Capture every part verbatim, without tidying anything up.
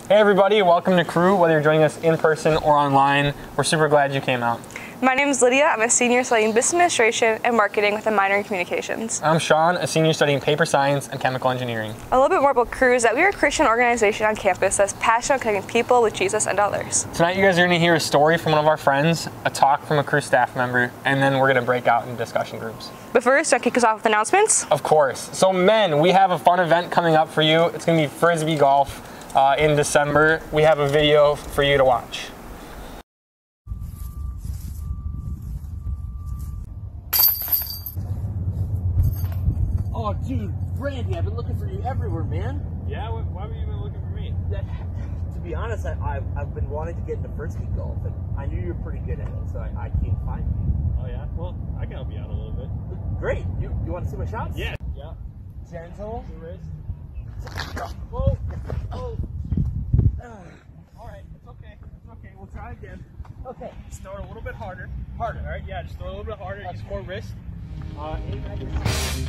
Hey everybody, welcome to Cru. Whether you're joining us in person or online, we're super glad you came out. My name is Lydia. I'm a senior studying business administration and marketing with a minor in communications. I'm Sean, a senior studying paper science and chemical engineering. A little bit more about Cru is that we are a Christian organization on campus that's passionate about connecting people with Jesus and others. Tonight you guys are going to hear a story from one of our friends, a talk from a Cru staff member, and then we're going to break out into discussion groups. But first, I'll kick us off with announcements. Of course. So men, we have a fun event coming up for you. It's going to be Frisbee golf uh, in December. We have a video for you to watch. Oh, dude, Brandy, I've been looking for you everywhere, man. Yeah? Why have you been looking for me? That, to be honest, I, I've, I've been wanting to get into frisbee golf, and I knew you were pretty good at it, so I, I can't find you. Oh, yeah? Well, I can help you out a little bit. Great. You you want to see my shots? Yeah. Yeah. Gentle. The wrist. Whoa. Oh. All right. It's okay. It's okay. We'll try again. Okay. Just throw it a little bit harder. Harder. All right? Yeah, just throw it a little bit harder. That's Use more wrist. Uh, aim at your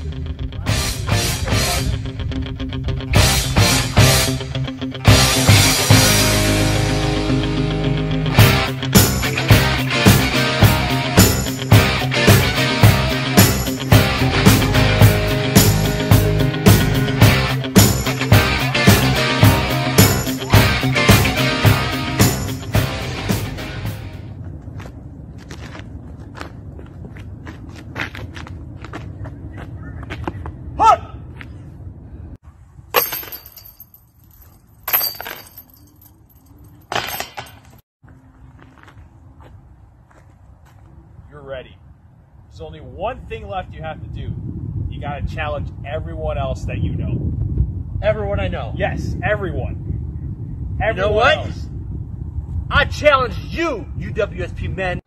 You're ready. There's only one thing left you have to do. You gotta challenge everyone else that you know. Everyone I know. Yes, everyone. Everyone You know what? else. I challenge you, U W S P men.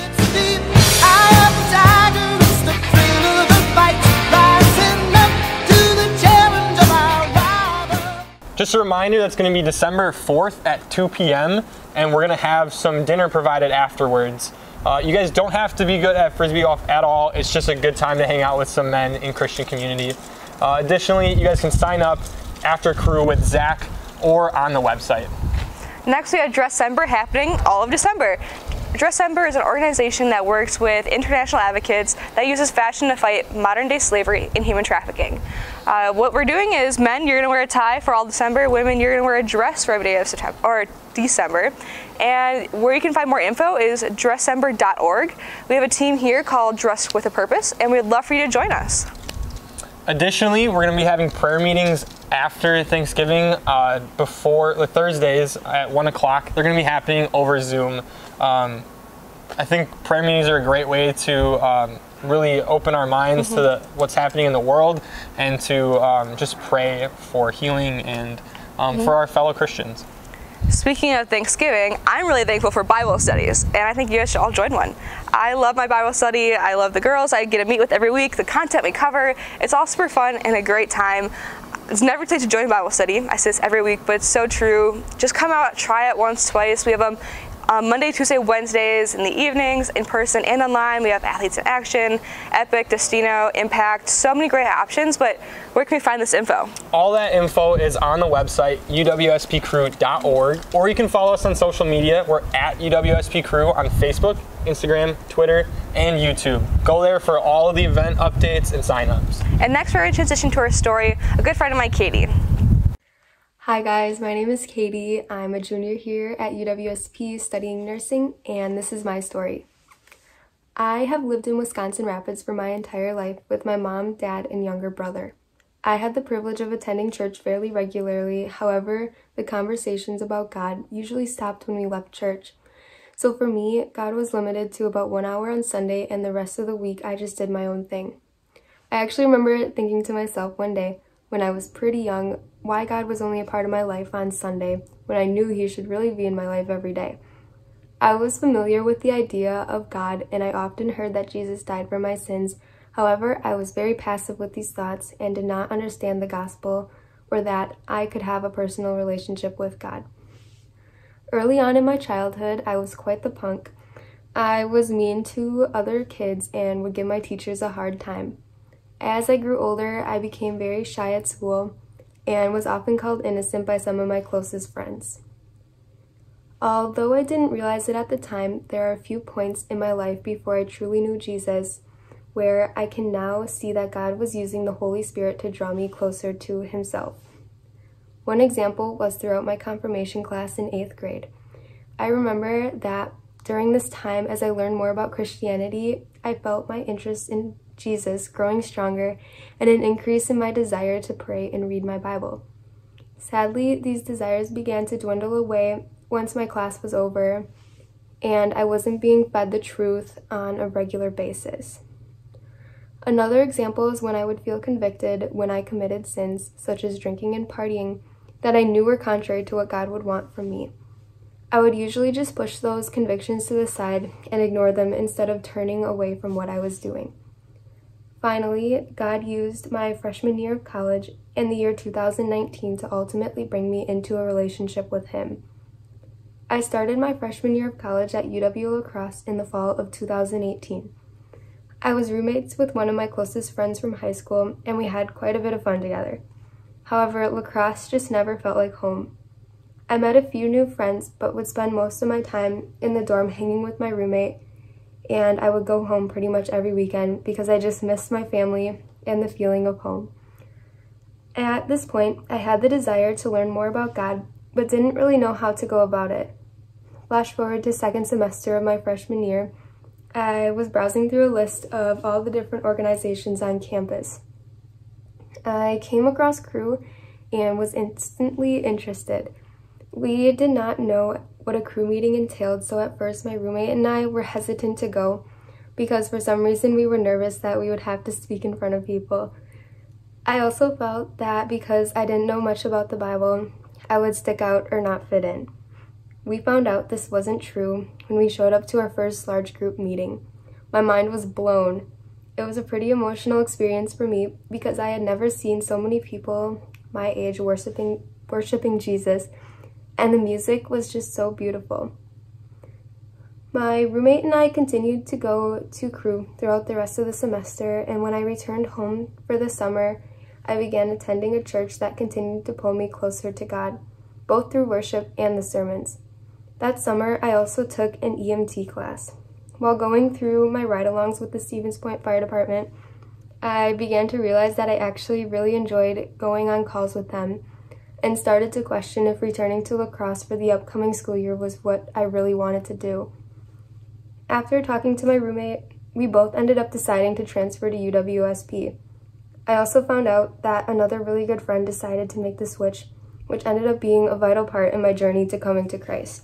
Just a reminder, that's going to be December fourth at two p m and we're going to have some dinner provided afterwards. Uh, you guys don't have to be good at frisbee golf at all. It's just a good time to hang out with some men in Christian community. Uh, additionally, you guys can sign up after Cru with Zach or on the website. Next, we have Dresscember happening all of December. Dresscember is an organization that works with international advocates that uses fashion to fight modern-day slavery and human trafficking. Uh, what we're doing is, men, you're going to wear a tie for all December. Women, you're going to wear a dress for every day of September or December. And where you can find more info is dresscember dot org. We have a team here called Dress with a Purpose, and we'd love for you to join us. Additionally, we're going to be having prayer meetings after Thanksgiving, uh, before like Thursdays at one o'clock. They're going to be happening over Zoom. Um, I think prayer meetings are a great way to um, really open our minds mm-hmm. to the, what's happening in the world, and to um, just pray for healing and um, mm-hmm. for our fellow Christians. Speaking of Thanksgiving, I'm really thankful for Bible studies, and I think you guys should all join one. I love my Bible study. I love the girls I get to meet with every week, the content we cover. It's all super fun and a great time. It's never too late to join Bible study. I say this every week, but it's so true. Just come out, try it once, twice. We have them um, Monday, Tuesday, Wednesdays in the evenings, in person and online. We have Athletes in Action, Epic, Destino, Impact, so many great options, but where can we find this info? All that info is on the website, U W S P Cru dot org, or you can follow us on social media. We're at U W S P Cru on Facebook, Instagram, Twitter, and YouTube. Go there for all of the event updates and signups. And next we're going to transition to our story, a good friend of mine, Katie. Hi guys, my name is Katie. I'm a junior here at U W S P studying nursing, and this is my story. I have lived in Wisconsin Rapids for my entire life with my mom, dad, and younger brother. I had the privilege of attending church fairly regularly. However, the conversations about God usually stopped when we left church. So for me, God was limited to about one hour on Sunday, and the rest of the week I just did my own thing. I actually remember thinking to myself one day, when I was pretty young, why God was only a part of my life on Sunday, when I knew He should really be in my life every day. I was familiar with the idea of God, and I often heard that Jesus died for my sins. However, I was very passive with these thoughts and did not understand the gospel, or that I could have a personal relationship with God. Early on in my childhood, I was quite the punk. I was mean to other kids and would give my teachers a hard time. As I grew older, I became very shy at school. and was often called innocent by some of my closest friends. Although I didn't realize it at the time, there are a few points in my life before I truly knew Jesus where I can now see that God was using the Holy Spirit to draw me closer to Himself. One example was throughout my confirmation class in eighth grade. I remember that during this time, as I learned more about Christianity, I felt my interest in Jesus growing stronger and an increase in my desire to pray and read my Bible. Sadly, these desires began to dwindle away once my class was over and I wasn't being fed the truth on a regular basis. Another example is when I would feel convicted when I committed sins, such as drinking and partying, that I knew were contrary to what God would want from me. I would usually just push those convictions to the side and ignore them instead of turning away from what I was doing. Finally, God used my freshman year of college and the year two thousand nineteen to ultimately bring me into a relationship with Him. I started my freshman year of college at U W La Crosse in the fall of two thousand eighteen. I was roommates with one of my closest friends from high school, and we had quite a bit of fun together. However, La Crosse just never felt like home. I met a few new friends, but would spend most of my time in the dorm hanging with my roommate, and I would go home pretty much every weekend because I just missed my family and the feeling of home. At this point, I had the desire to learn more about God, but didn't really know how to go about it. Flash forward to second semester of my freshman year, I was browsing through a list of all the different organizations on campus. I came across Cru and was instantly interested. We did not know what a Cru meeting entailed, so at first my roommate and I were hesitant to go because for some reason we were nervous that we would have to speak in front of people. I also felt that because I didn't know much about the Bible, I would stick out or not fit in. We found out this wasn't true when we showed up to our first large group meeting. My mind was blown. It was a pretty emotional experience for me because I had never seen so many people my age worshiping, worshiping Jesus, and the music was just so beautiful. My roommate and I continued to go to Cru throughout the rest of the semester, and when I returned home for the summer, I began attending a church that continued to pull me closer to God, both through worship and the sermons. That summer, I also took an E M T class. While going through my ride-alongs with the Stevens Point Fire Department, I began to realize that I actually really enjoyed going on calls with them and started to question if returning to La Crosse for the upcoming school year was what I really wanted to do. After talking to my roommate, we both ended up deciding to transfer to U W S P. I also found out that another really good friend decided to make the switch, which ended up being a vital part in my journey to coming to Christ.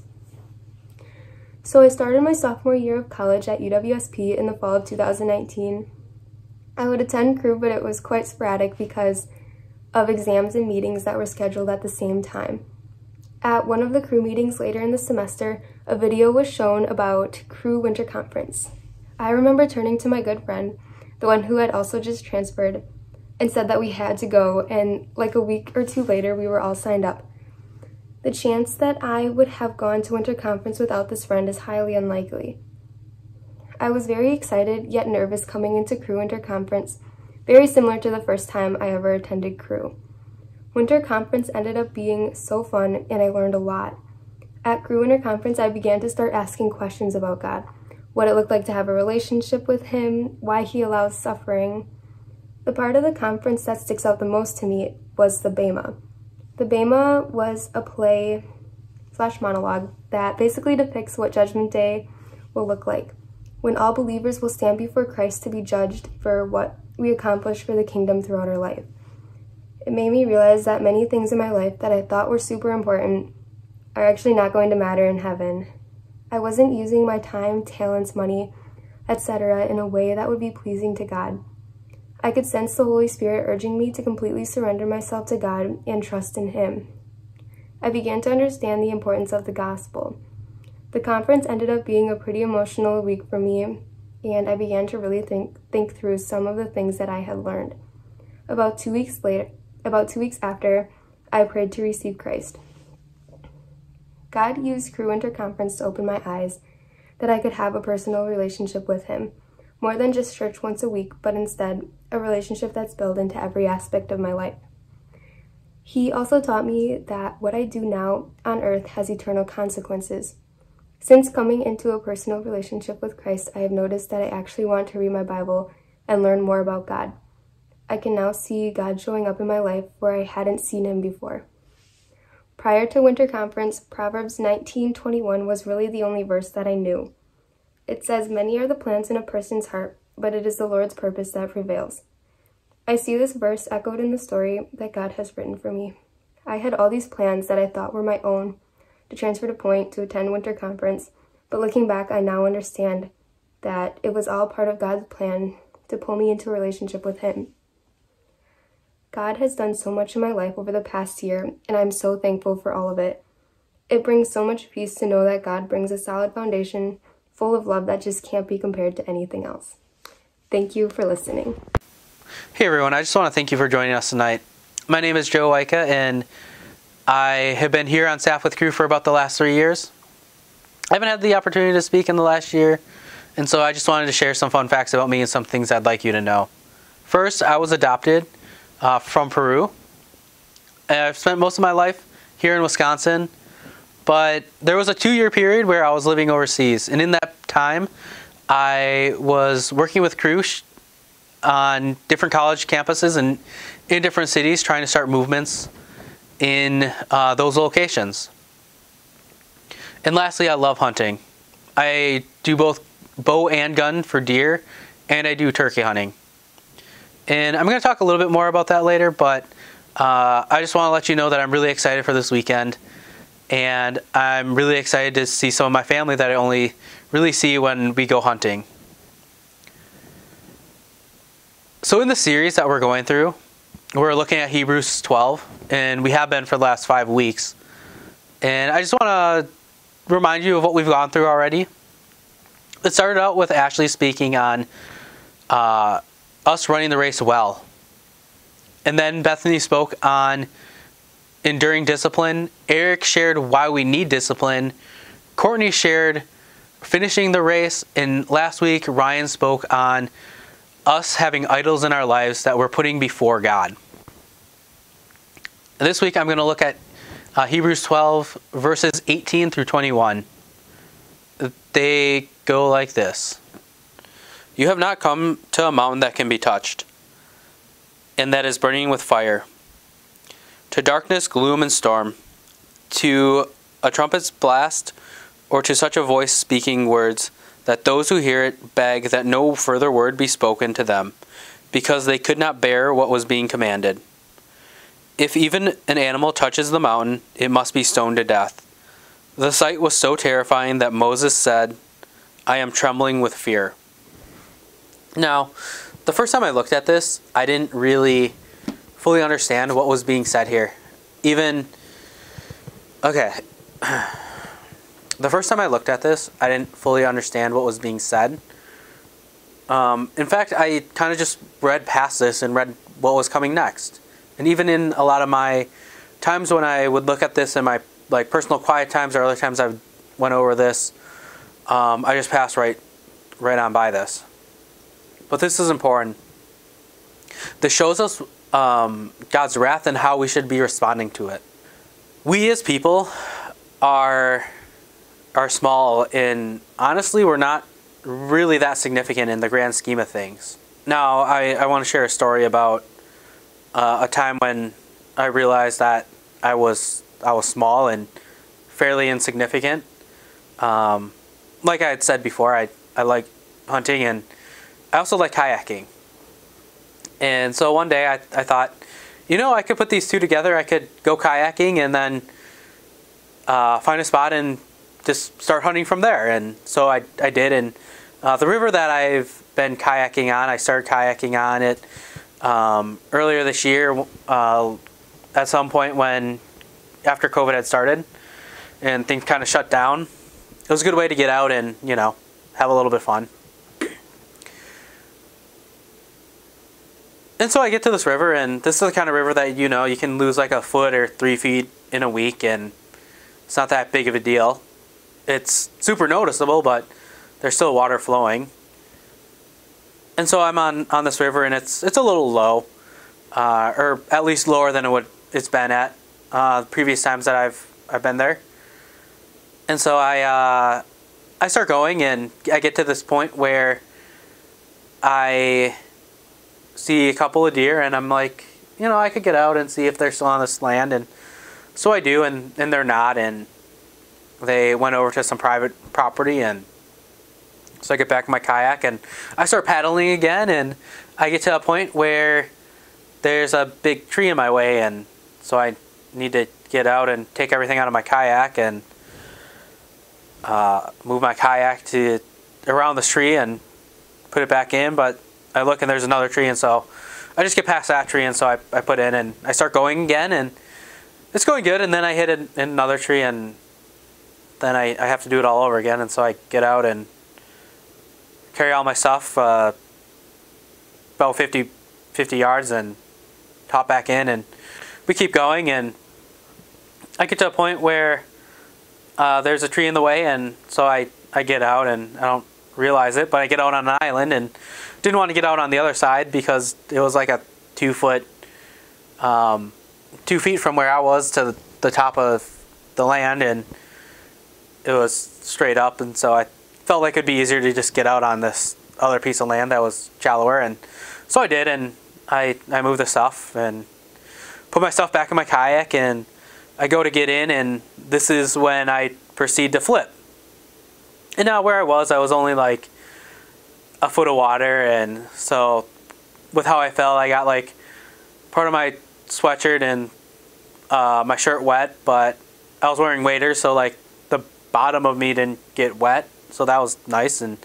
So I started my sophomore year of college at U W S P in the fall of two thousand nineteen. I would attend Cru, but it was quite sporadic because of exams and meetings that were scheduled at the same time. At one of the Cru meetings later in the semester, a video was shown about Cru Winter Conference. I remember turning to my good friend, the one who had also just transferred, and said that we had to go, and like a week or two later, we were all signed up. The chance that I would have gone to Winter Conference without this friend is highly unlikely. I was very excited yet nervous coming into Cru Winter Conference, very similar to the first time I ever attended Cru. Winter Conference ended up being so fun and I learned a lot. At Cru Winter Conference, I began to start asking questions about God, what it looked like to have a relationship with Him, why He allows suffering. The part of the conference that sticks out the most to me was the Bema. The Bema was a play slash monologue that basically depicts what Judgment Day will look like, when all believers will stand before Christ to be judged for what we accomplished for the kingdom throughout our life. It made me realize that many things in my life that I thought were super important are actually not going to matter in heaven. I wasn't using my time, talents, money, et cetera in a way that would be pleasing to God. I could sense the Holy Spirit urging me to completely surrender myself to God and trust in Him. I began to understand the importance of the gospel. The conference ended up being a pretty emotional week for me, and I began to really think, think through some of the things that I had learned. About two weeks later, about two weeks after, I prayed to receive Christ. God used Cru Winter Conference to open my eyes that I could have a personal relationship with Him, more than just church once a week, but instead a relationship that's built into every aspect of my life. He also taught me that what I do now on earth has eternal consequences. Since coming into a personal relationship with Christ, I have noticed that I actually want to read my Bible and learn more about God. I can now see God showing up in my life where I hadn't seen him before. Prior to winter conference, Proverbs nineteen twenty-one was really the only verse that I knew. It says, "Many are the plans in a person's heart, but it is the Lord's purpose that prevails." I see this verse echoed in the story that God has written for me. I had all these plans that I thought were my own, to transfer to Point, to attend winter conference, but looking back, I now understand that it was all part of God's plan to pull me into a relationship with him. God has done so much in my life over the past year, and I'm so thankful for all of it. It brings so much peace to know that God brings a solid foundation full of love that just can't be compared to anything else. Thank you for listening. Hey everyone, I just want to thank you for joining us tonight. My name is Joe Wyka, and I have been here on staff with Cru for about the last three years. I haven't had the opportunity to speak in the last year, and so I just wanted to share some fun facts about me and some things I'd like you to know. First, I was adopted uh, from Peru. I've spent most of my life here in Wisconsin, but there was a two-year period where I was living overseas, and in that time, I was working with Cru on different college campuses and in different cities, trying to start movements in uh, those locations. And lastly, I love hunting. I do both bow and gun for deer, and I do turkey hunting. And I'm going to talk a little bit more about that later, but uh, I just want to let you know that I'm really excited for this weekend, and I'm really excited to see some of my family that I only really see when we go hunting. So in the series that we're going through, we're looking at Hebrews twelve, and we have been for the last five weeks. And I just want to remind you of what we've gone through already. It started out with Ashley speaking on uh, us running the race well. And then Bethany spoke on enduring discipline. Eric shared why we need discipline. Courtney shared finishing the race. And last week, Ryan spoke on us having idols in our lives that we're putting before God. And this week I'm going to look at uh, Hebrews twelve, verses eighteen through twenty-one. They go like this. "You have not come to a mountain that can be touched, and that is burning with fire, to darkness, gloom, and storm, to a trumpet's blast, or to such a voice speaking words, that those who hear it beg that no further word be spoken to them, because they could not bear what was being commanded. If even an animal touches the mountain, it must be stoned to death. The sight was so terrifying that Moses said, 'I am trembling with fear.'" Now, the first time I looked at this, I didn't really fully understand what was being said here. Even, okay. The first time I looked at this, I didn't fully understand what was being said. Um, in fact, I kind of just read past this and read what was coming next. And even in a lot of my times when I would look at this in my like personal quiet times or other times I went over this, um, I just passed right, right on by this. But this is important. This shows us um, God's wrath and how we should be responding to it. We as people are... are small, and honestly we're not really that significant in the grand scheme of things. Now I, I want to share a story about uh, a time when I realized that I was I was small and fairly insignificant. Um, like I had said before, I, I like hunting, and I also like kayaking. And so one day I, I thought, you know, I could put these two together. I could go kayaking and then uh, find a spot and just start hunting from there. And so I, I did, and uh, the river that I've been kayaking on, I started kayaking on it um, earlier this year uh, at some point when, after COVID had started and things kind of shut down. It was a good way to get out and, you know, have a little bit of fun. And so I get to this river, and this is the kind of river that, you know, you can lose like a foot or three feet in a week, and it's not that big of a deal. It's super noticeable, but there's still water flowing. And so I'm on, on this river, and it's it's a little low, uh, or at least lower than it would it's been at uh, previous times that I've I've been there. And so I uh, I start going, and I get to this point where I see a couple of deer, and I'm like, you know, I could get out and see if they're still on this land. And so I do, and, and they're not, and they went over to some private property. And so I get back in my kayak, and I start paddling again, and I get to a point where there's a big tree in my way, and so I need to get out and take everything out of my kayak and uh, move my kayak to around this tree and put it back in. But I look, and there's another tree, and so I just get past that tree, and so I, I put in, and I start going again, and it's going good, and then I hit an, another tree, and then I, I have to do it all over again. And so I get out and carry all my stuff uh, about fifty, fifty yards and hop back in, and we keep going, and I get to a point where uh, there's a tree in the way, and so I, I get out, and I don't realize it, but I get out on an island, and didn't want to get out on the other side because it was like a two foot um, two feet from where I was to the top of the land, and it was straight up, and so I felt like it'd be easier to just get out on this other piece of land that was shallower. And so I did, and I, I moved the stuff and put my stuff back in my kayak, and I go to get in, and this is when I proceed to flip. And now where I was, I was only like a foot of water, and so with how I felt, I got like part of my sweatshirt and uh, my shirt wet, but I was wearing waders, so like the bottom of me didn't get wet, so that was nice. And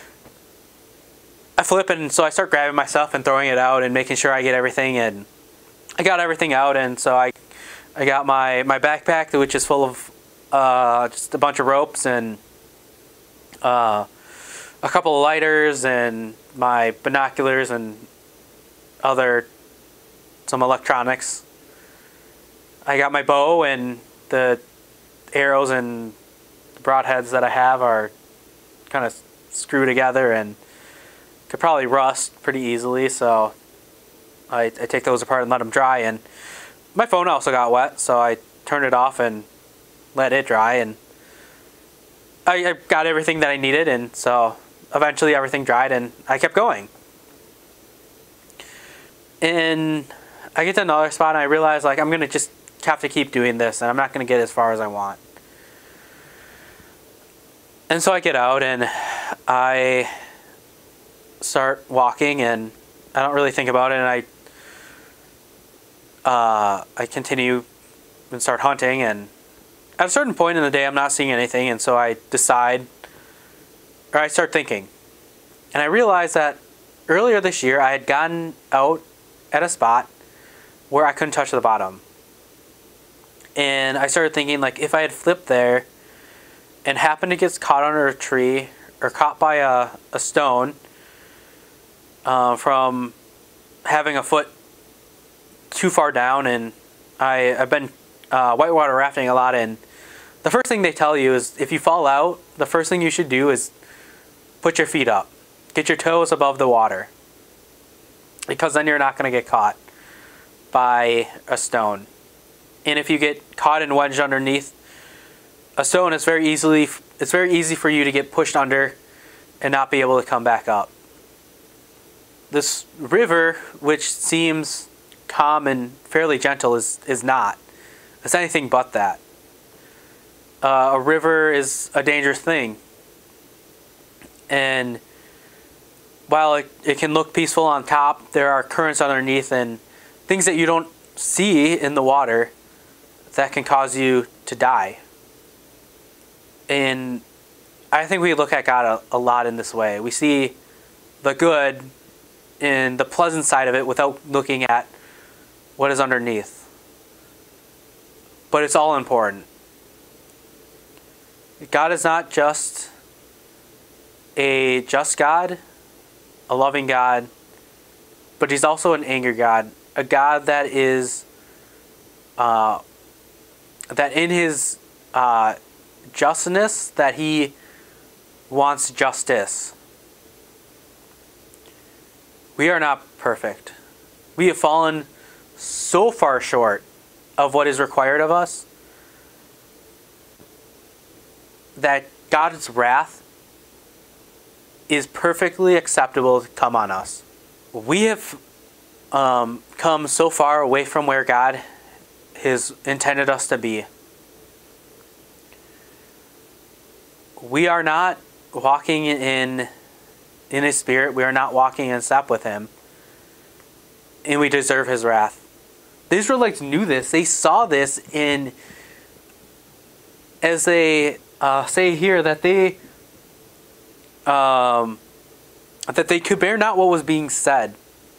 I flip, and so I start grabbing my stuff and throwing it out and making sure I get everything, and I got everything out. And so I I got my, my backpack, which is full of uh, just a bunch of ropes and uh, a couple of lighters and my binoculars and other some electronics. I got my bow, and the arrows and broadheads that I have are kind of screwed together and could probably rust pretty easily, so I, I take those apart and let them dry. And my phone also got wet, so I turned it off and let it dry, and I, I got everything that I needed, and so eventually everything dried, and I kept going. And I get to another spot, and I realize like I'm gonna just have to keep doing this, and I'm not gonna get as far as I want. And so I get out, and I start walking, and I don't really think about it, and I uh, I continue and start hunting. And at a certain point in the day, I'm not seeing anything, and so I decide, or I start thinking, and I realize that earlier this year I had gotten out at a spot where I couldn't touch the bottom, and I started thinking, like, if I had flipped there and happened to get caught under a tree or caught by a, a stone uh, from having a foot too far down. And I, I've been uh, whitewater rafting a lot, and the first thing they tell you is if you fall out, the first thing you should do is put your feet up. Get your toes above the water, because then you're not going to get caught by a stone. And if you get caught and wedged underneath a stone, it's very easily it's very easy for you to get pushed under and not be able to come back up. This river, which seems calm and fairly gentle, is is not. It's anything but that. Uh, a river is a dangerous thing, and while it, it can look peaceful on top, there are currents underneath and things that you don't see in the water that can cause you to die. And I think we look at God a, a lot in this way. We see the good and the pleasant side of it without looking at what is underneath. But it's all important. God is not just a just God, a loving God, but He's also an angry God, a God that is uh, that in His uh, justness, that He wants justice. We are not perfect. We have fallen so far short of what is required of us, that God's wrath is perfectly acceptable to come on us. We have um, come so far away from where God has intended us to be. We are not walking in in His Spirit. We are not walking in step with Him. And we deserve His wrath. The Israelites knew this. They saw this in, as they uh, say here, that they um, that they could bear not what was being said.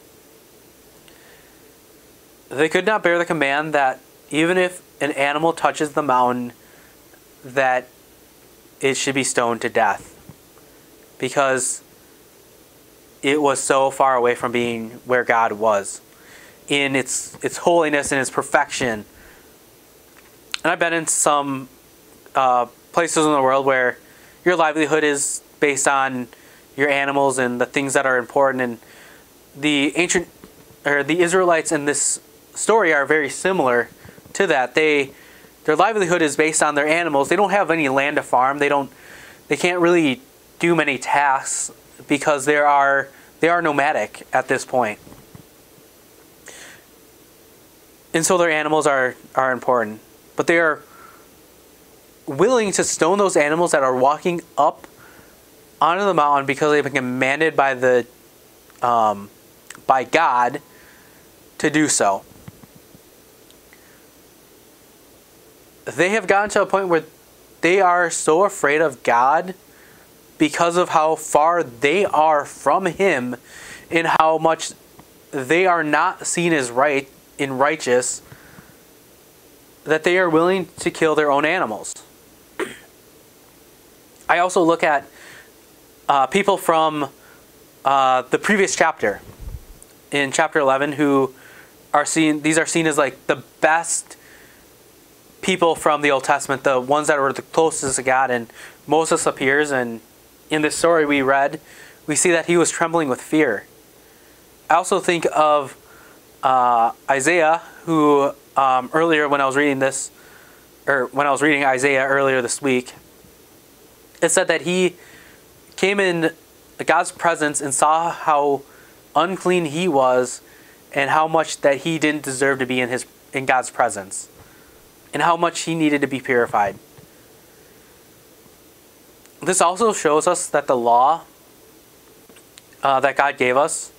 They could not bear the command that even if an animal touches the mountain, that it should be stoned to death, because it was so far away from being where God was in its its holiness and its perfection. And I've been in some uh, places in the world where your livelihood is based on your animals and the things that are important. And the ancient or the Israelites in this story are very similar to that. They their livelihood is based on their animals. They don't have any land to farm. They don't. They can't really do many tasks because there are they are nomadic at this point. And so their animals are are important, but they are willing to stone those animals that are walking up onto the mountain because they've been commanded by the um, by God to do so. They have gotten to a point where they are so afraid of God because of how far they are from Him and how much they are not seen as right and righteous, that they are willing to kill their own animals. I also look at uh, people from uh, the previous chapter, in chapter eleven, who are seen, these are seen as like the best people from the Old Testament, the ones that were the closest to God. And Moses appears, and in this story we read, we see that he was trembling with fear. I also think of uh, Isaiah, who um, earlier when I was reading this, or when I was reading Isaiah earlier this week, it said that he came in God's presence and saw how unclean he was and how much that he didn't deserve to be in his in God's presence, and how much he needed to be purified. This also shows us that the law uh, that God gave us,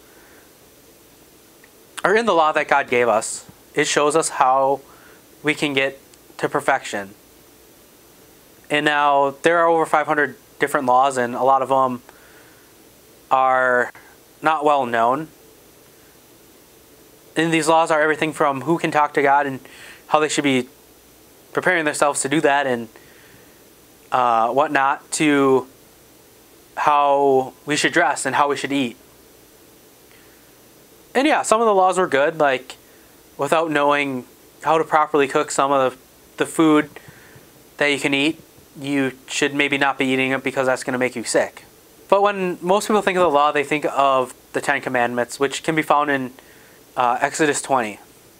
or in the law that God gave us, it shows us how we can get to perfection. And now there are over five hundred different laws, and a lot of them are not well known. And these laws are everything from who can talk to God and how they should be preparing themselves to do that and uh, whatnot, to how we should dress and how we should eat. And yeah, some of the laws were good, like without knowing how to properly cook some of the, the food that you can eat, you should maybe not be eating it because that's going to make you sick. But when most people think of the law, they think of the Ten Commandments, which can be found in uh, Exodus twenty.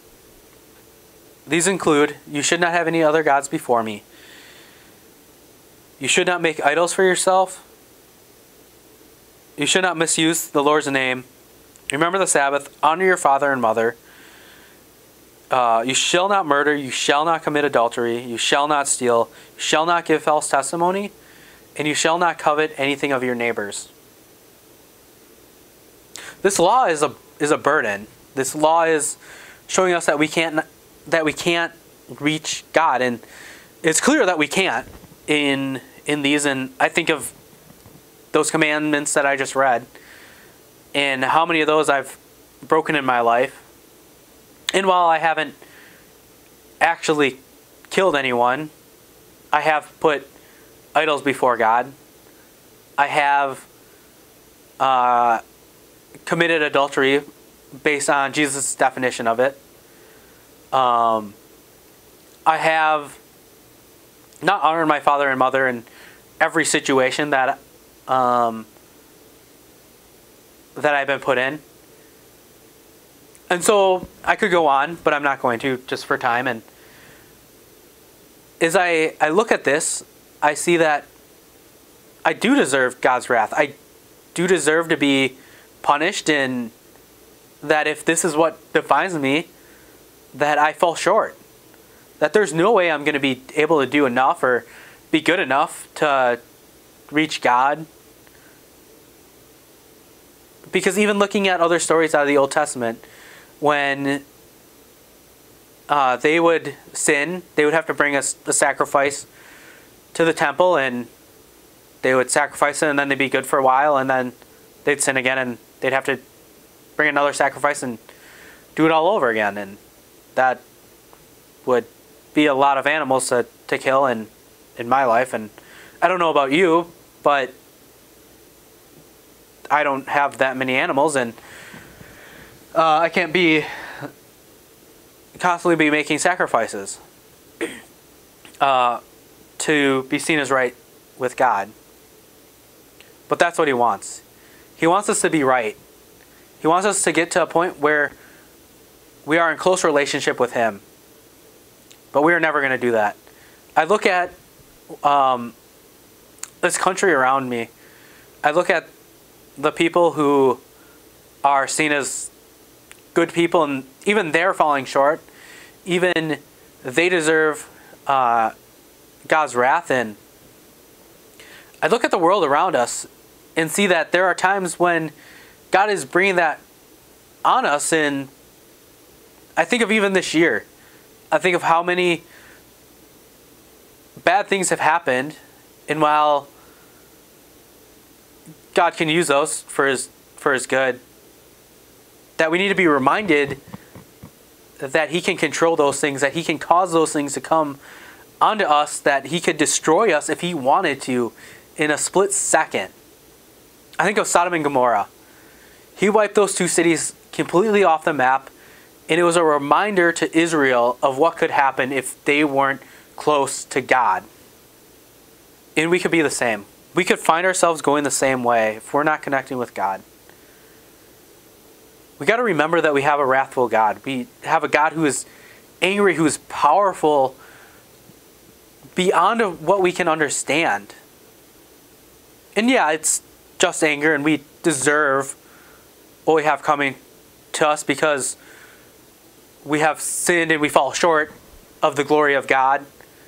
These include, you should not have any other gods before me. You should not make idols for yourself. You should not misuse the Lord's name. Remember the Sabbath. Honor your father and mother. Uh, you shall not murder. You shall not commit adultery. You shall not steal. You shall not give false testimony. And you shall not covet anything of your neighbors. This law is a is a burden. This law is showing us that we can't that we can't reach God, and it's clear that we can't in in these. And I think of those commandments that I just read, and how many of those I've broken in my life. And while I haven't actually killed anyone, I have put idols before God. I have uh, committed adultery based on Jesus' definition of it. Um, I have not honored my father and mother in every situation that um, that I've been put in. And so I could go on, but I'm not going to, just for time. And as I, I look at this, I see that I do deserve God's wrath. I do deserve to be punished, and that if this is what defines me, that I fall short. That there's no way I'm going to be able to do enough or be good enough to reach God. Because even looking at other stories out of the Old Testament, when uh, they would sin, they would have to bring a, a sacrifice to the temple, and they would sacrifice it, and then they'd be good for a while, and then they'd sin again, and they'd have to bring another sacrifice and do it all over again. And that would be a lot of animals to, to kill in, in my life. And I don't know about you, but I don't have that many animals, and uh, I can't be constantly be making sacrifices uh, to be seen as right with God. But that's what he wants. He wants us to be right. He wants us to get to a point where we are in close relationship with him. But we are never going to do that. I look at um, this country around me. I look at the people who are seen as good people, and even they're falling short. Even they deserve uh, God's wrath. And I look at the world around us and see that there are times when God is bringing that on us. And I think of even this year. I think of how many bad things have happened, and while God can use those for his for his good, that we need to be reminded that he can control those things, that he can cause those things to come onto us, that he could destroy us if he wanted to in a split second. I think of Sodom and Gomorrah. He wiped those two cities completely off the map, and it was a reminder to Israel of what could happen if they weren't close to God. And we could be the same. We could find ourselves going the same way if we're not connecting with God. We got to remember that we have a wrathful God. We have a God who is angry, who is powerful beyond what we can understand. And yeah, it's just anger, and we deserve what we have coming to us because we have sinned and we fall short of the glory of God.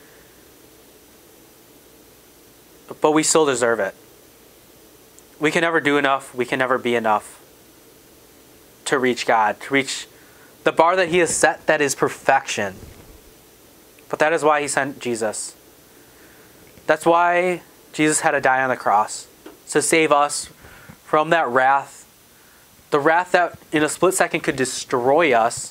But we still deserve it. We can never do enough. We can never be enough to reach God, to reach the bar that he has set, that is perfection. But that is why he sent Jesus. That's why Jesus had to die on the cross, to save us from that wrath. The wrath that in a split second could destroy us.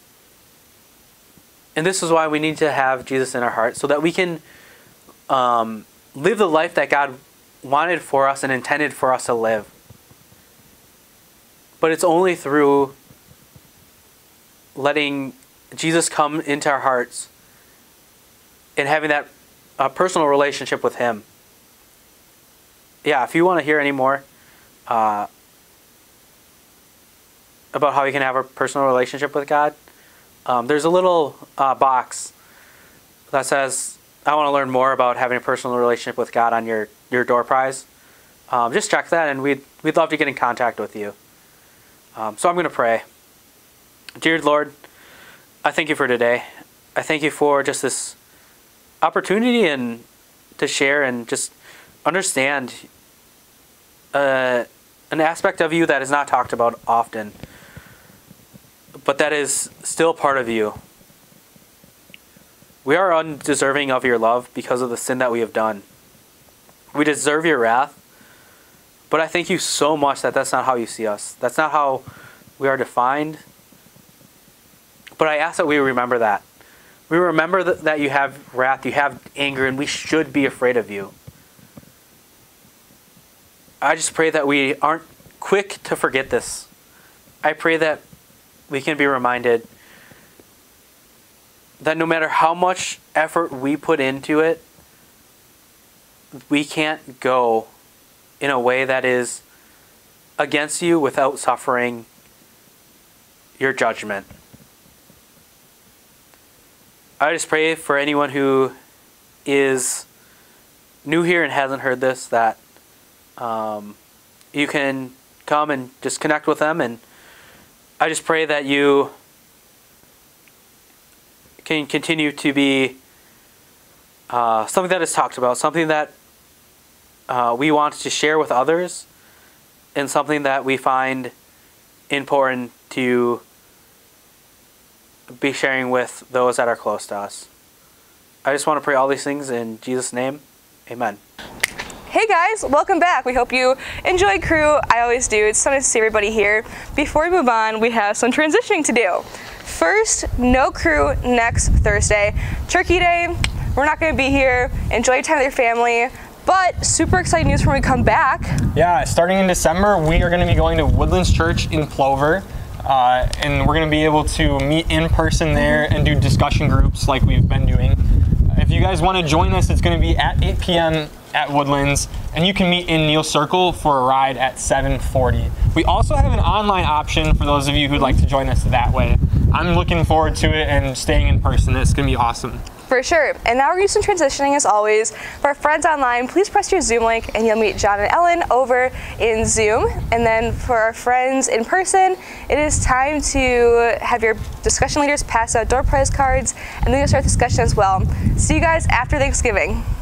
And this is why we need to have Jesus in our heart, so that we can um, live the life that God wanted for us and intended for us to live. But it's only through letting Jesus come into our hearts and having that uh, personal relationship with him. Yeah, if you want to hear any more uh, about how you can have a personal relationship with God, um, there's a little uh, box that says, I want to learn more about having a personal relationship with God on your, your door prize. Um, just check that, and we'd, we'd love to get in contact with you. Um, so I'm going to pray. Dear Lord, I thank you for today. I thank you for just this opportunity and to share and just understand uh, an aspect of you that is not talked about often, but that is still part of you. We are undeserving of your love because of the sin that we have done. We deserve your wrath, but I thank you so much that that's not how you see us. That's not how we are defined. But I ask that we remember that. We remember that, that you have wrath, you have anger, and we should be afraid of you. I just pray that we aren't quick to forget this. I pray that we can be reminded that no matter how much effort we put into it, we can't go in a way that is against you without suffering your judgment. I just pray for anyone who is new here and hasn't heard this, that um, you can come and just connect with them. And I just pray that you can continue to be uh, something that is talked about, something that uh, we want to share with others, and something that we find important to be sharing with those that are close to us. I just want to pray all these things in Jesus' name. Amen. Hey guys, welcome back. We hope you enjoyed Cru. I always do. It's fun to see everybody here. Before we move on, we have some transitioning to do. First, no Cru next Thursday. Turkey Day, we're not going to be here. Enjoy your time with your family. But super exciting news when we come back. Yeah, starting in December, we are going to be going to Woodlands Church in Plover. Uh, and we're going to be able to meet in person there and do discussion groups like we've been doing. If you guys want to join us, it's going to be at eight p m at Woodlands, and you can meet in Neil Circle for a ride at seven forty. We also have an online option for those of you who'd like to join us that way. I'm looking forward to it and staying in person. It's going to be awesome. For sure. And now we're going to do some transitioning as always. For our friends online, please press your Zoom link and you'll meet John and Ellen over in Zoom. And then for our friends in person, it is time to have your discussion leaders pass out door prize cards, and then you'll start discussion as well. See you guys after Thanksgiving.